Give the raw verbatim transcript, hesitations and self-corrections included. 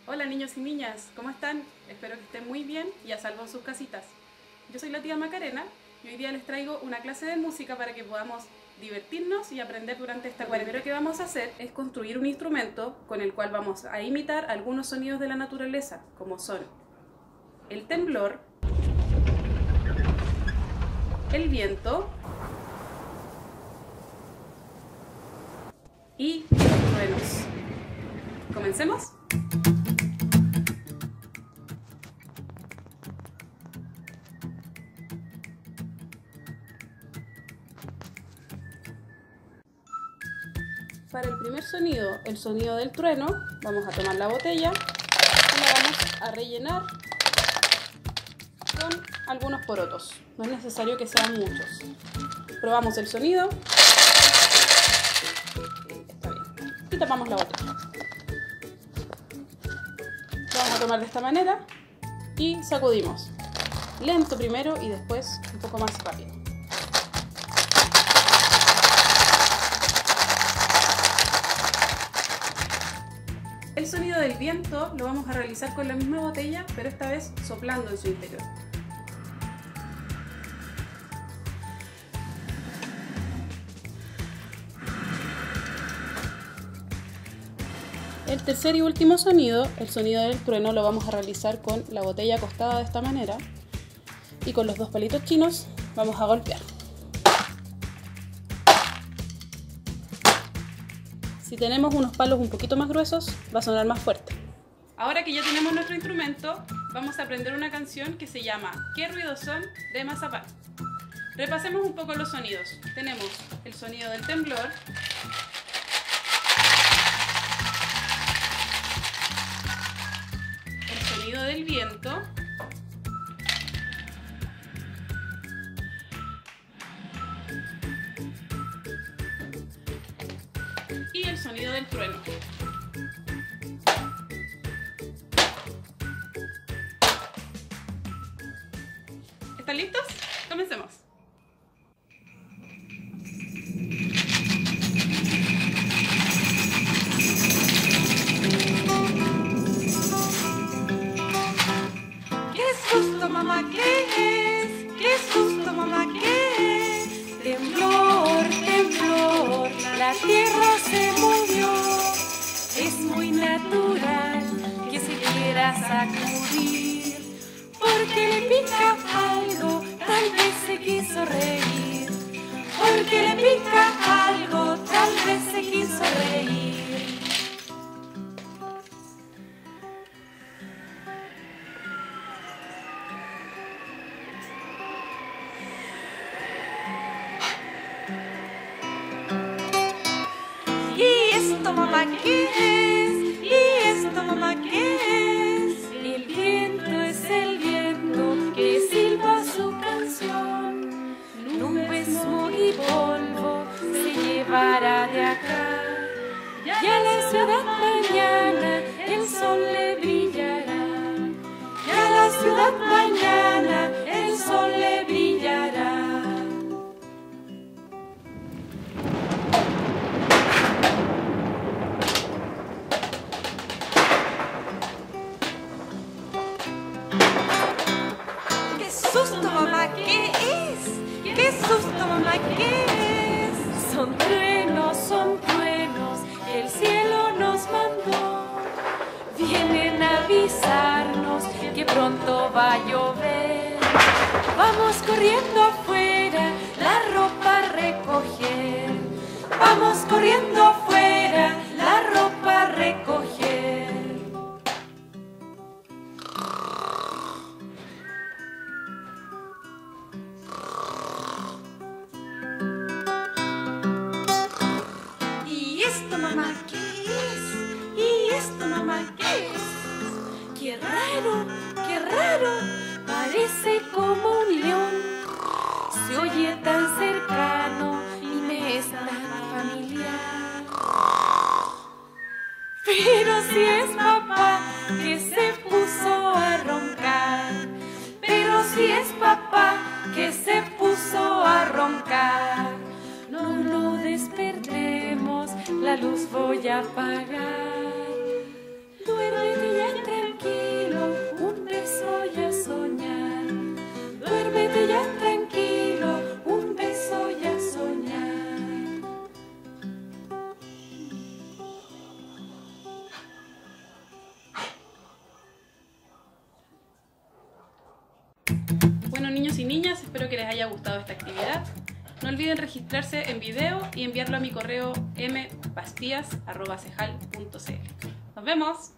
Hola niños y niñas, ¿cómo están? Espero que estén muy bien y a salvo en sus casitas. Yo soy la tía Macarena y hoy día les traigo una clase de música para que podamos divertirnos y aprender durante esta cuarentena. Lo que vamos a hacer es construir un instrumento con el cual vamos a imitar algunos sonidos de la naturaleza, como son el temblor, el viento y los truenos. ¿Comencemos? Para el primer sonido, el sonido del trueno, vamos a tomar la botella y la vamos a rellenar con algunos porotos. No es necesario que sean muchos. Probamos el sonido. Está bien. Y tapamos la botella. Lo vamos a tomar de esta manera y sacudimos. Lento primero y después un poco más rápido. El sonido del viento lo vamos a realizar con la misma botella, pero esta vez soplando en su interior. El tercer y último sonido, el sonido del trueno, lo vamos a realizar con la botella acostada de esta manera y con los dos palitos chinos vamos a golpear. Si tenemos unos palos un poquito más gruesos, va a sonar más fuerte. Ahora que ya tenemos nuestro instrumento, vamos a aprender una canción que se llama ¿Qué ruidos son? De Mazapán. Repasemos un poco los sonidos. Tenemos el sonido del temblor, el sonido del viento, y el sonido del trueno. ¿Están listos? Comencemos. ¡Qué susto, mamá! ¿Qué es? ¡Qué susto, mamá! ¿Qué es? Temblor, temblor, la tierra se movió. Es muy natural que se quiera sacudir, porque le pica algo, tal vez se quiso reír. Porque le pica algo, tal vez se quiso reír. ¿Y esto, mamá, qué es? ¿Y esto, mamá, qué es? El viento es el viento que silba su canción. Nubes, smog y polvo se llevará de acá. Y a la ciudad mañana el sol le brillará. Y a la ciudad mañana el sol le brillará. ¡Qué susto, mamá! ¿Qué es? ¡Qué susto, mamá! ¿Qué es? Son truenos, son truenos que el cielo nos mandó. Vienen a avisarnos que pronto va a llover. Vamos corriendo afuera, la ropa a recoger. Vamos corriendo afuera, la ropa a recoger. ¿Y esto, mamá, qué es? ¿Y esto, mamá, qué es? ¡Qué raro, qué raro! Parece como un león. Se oye tan cercano y me es tan familiar. Pero si es papá que se puso a roncar. Pero si es papá que se puso a roncar. No lo despertemos, la luz voy a apagar. Duérmete ya. niños y niñas, espero que les haya gustado esta actividad. No olviden registrarse en video y enviarlo a mi correo m pastillas arroba cejal punto c l. ¡Nos vemos!